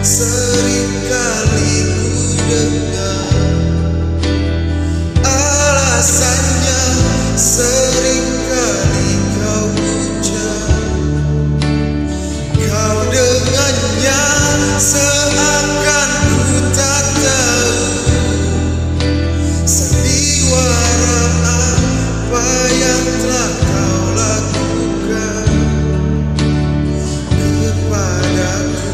Seringkali ku dengar alasannya, seringkali kau ucap, kau dengannya seakan ku tak tahu sandiwara apa yang telah kau lakukan kepadaku.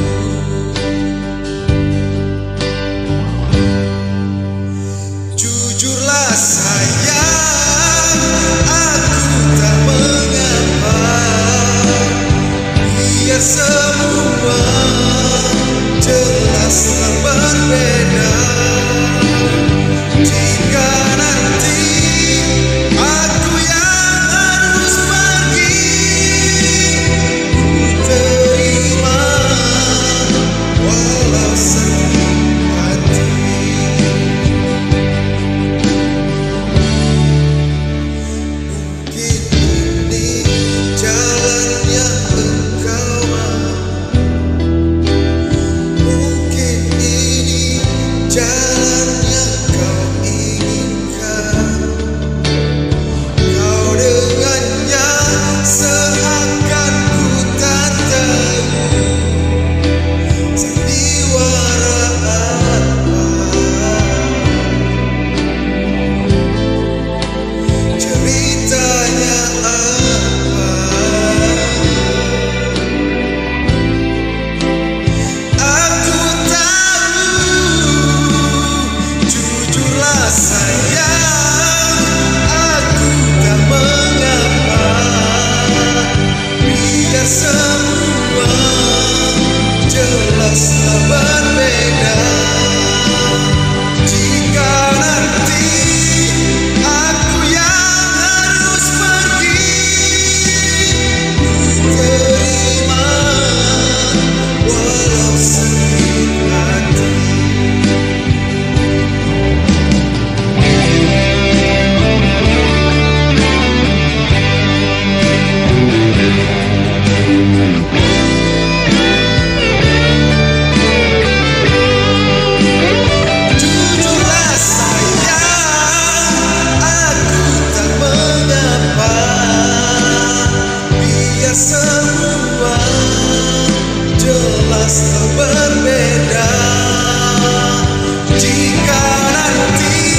Jujurlah sayang, aku tak mengapa, biar semua jelaslah berbeda. Jika nanti aku yang harus pergi, ku terima walau sakit hati. Mungkin ini jalan yang engkau mau, mungkin ini jalan yang kau inginkan. Kau dengannya seakan ku tak tahu sandiwara apa, ceritanya apa. Aku tahu, jujurlah sayang, aku tak mengapa, biar semua jelaslah berbeda. Jika nanti aku yang harus pergi, ku terima walau sakit hati. Jujurlah sayang, aku tak mengapa, biar semua jelaslah berbeda. Jika nanti